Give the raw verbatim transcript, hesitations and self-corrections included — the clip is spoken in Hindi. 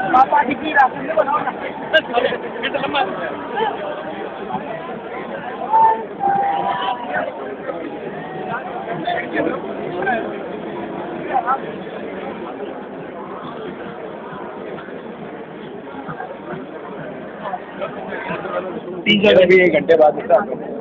पापा जी की राशन बनाओ ना। तीन चार एक घंटे बाद